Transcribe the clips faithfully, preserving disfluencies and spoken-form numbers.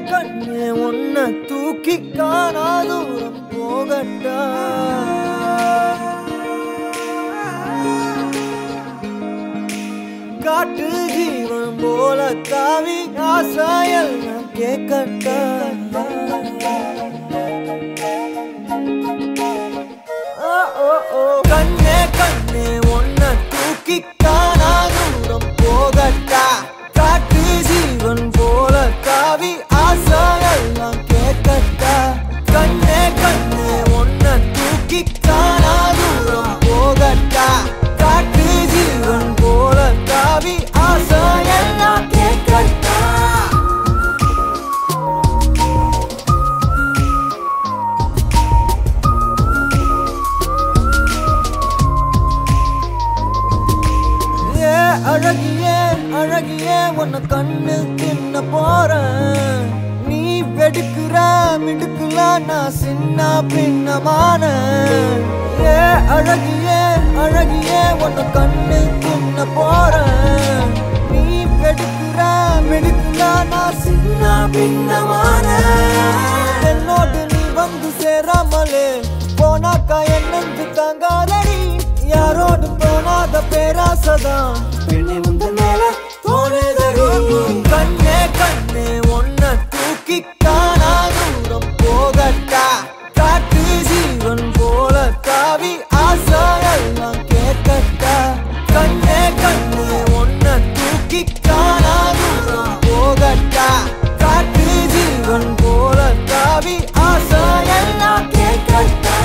கண்ணே உன்னை தூக்கி காணா தூரம் போகட்டா காட்டு ஜீவன் போல தாவி ஆசாயல் கேட்கட்டா கண்ணே கண்ணே உன்னை தூக்கி காணா தூரம் போகட்டா காட்டு ஜீவன் போல தாவி ஆசாயெல்லாம் கேட்கட்டா கண்ணே கண்ணே உன்னை தூக்கி காணா தூரம் போகட்டா காட்டு ஜீவன் போல தாவி ஆசாயெல்லாம் கேட்கட்டா அழகியே அழகியே உன்னை கண்ணு தின்ன போறேன் நீ வெடுக்குற மிடுக்குல நான் சின்ன பின்னமான ஏ அழகியே அழகியே உன்னை கண்ணு தின்ன போறேன் நீ வெடுக்குற மிடுக்குல நான் சின்ன பின்னமான என்னோடு நீ வந்து சேராமலே போனாக்கா என்னென்று தாங்காதடி யாரோடு போனாத பேராசதான் பெண்ணே முந்த மேல தோணுதடி கண்ணே கண்ணே உன்னை தூக்கி காணா தூரம் போகட்டா காட்டு ஜீவன் போல தாவி ஆசாயெல்லாம் கேட்கட்டா கண்ணே கண்ணே உன்னை தூக்கி காணா தூரம் போகட்டா காட்டு ஜீவன் போல தாவி ஆசாயெல்லாம் கேட்கட்டா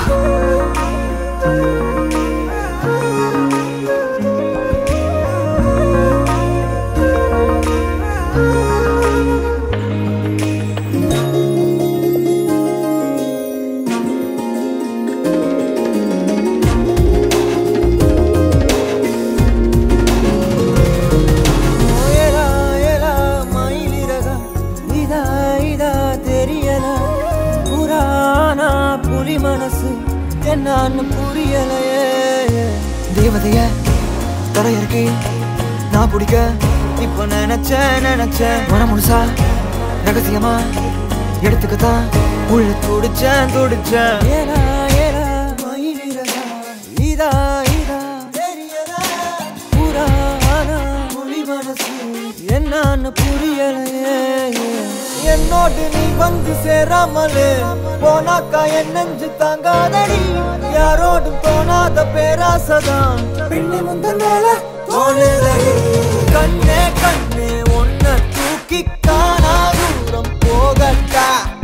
மனசு என்னன்னு புரியலையே தேவதைய தரையிறக்கி நான் பிடிக்க இப்ப நினைச்ச நினைச்ச மனம் முழுசா ரகசியமா எடுத்துக்கத்தான் உள்ள துடிச்சேன் துடிச்சேன் ஏலா ஏலா மயிலிறகா இதா இதா தெரியதா புராணா புலி மனசு என்னன்னு புரியலையே என்னோடு நீ வந்து சேராமலே போனாக்கா என் நெஞ்சு தாங்காதடி யாரோடும் தோணாத பேராசதான் பெண்ணே முந்த மேல தோணுதடி கண்ணே கண்ணே உன்னை தூக்கி காணா தூரம் போகட்டா